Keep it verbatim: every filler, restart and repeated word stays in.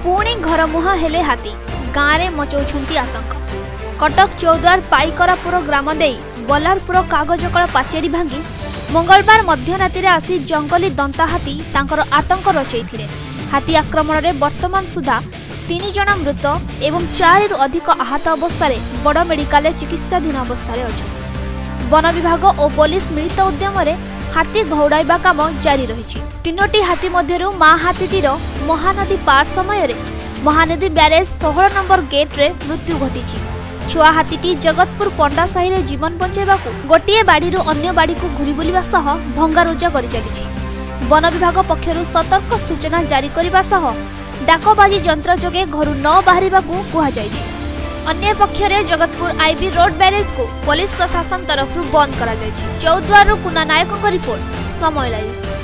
पुणी घरमुहा हेले हाथी गाँव में मचाउछंती आतंक। कटक चौद्वार पाइकरापुर ग्राम दे बलारपुर कागजकल पाचेरी भांगी मंगलवार मध्यराति आसी जंगली दंता हाथी तांकर आतंक रचैथिले। हाथी आक्रमण में वर्तमान सुधा तीन जन मृत एवं चार रु अधिक आहत अवस्था बड़ मेडिकल चिकित्साधीन अवस्था अच्छा। वन विभाग और पुलिस मिलित उद्यम हाथी घौड़ाइबा काम जारी रही। तीनोटी हाथी मध्यरु मां हाथीटीर महानदी पार समय महानदी ब्यारेज षोहल नंबर गेट रे मृत्यु घटी। छुआ हाथीटी जगतपुर पंडा साही रे जीवन बंचाइबा गोटे बाड़ी अन्य बाड़ी को घूरी बुलिबा सह भंगारुजा करि चलिछि। वन विभाग पक्षरु सतर्क सूचना जारी करबा सह डाकबाजी यंत्र जोगे घरु न बाहरिबाकू कुहा जायछि। अन्य पक्षरे जगतपुर आईबी रोड ब्यारेज को पुलिस प्रशासन तरफ बंद करा जायछि। चौद्वार कुना नायक रिपोर्ट समय लाइव।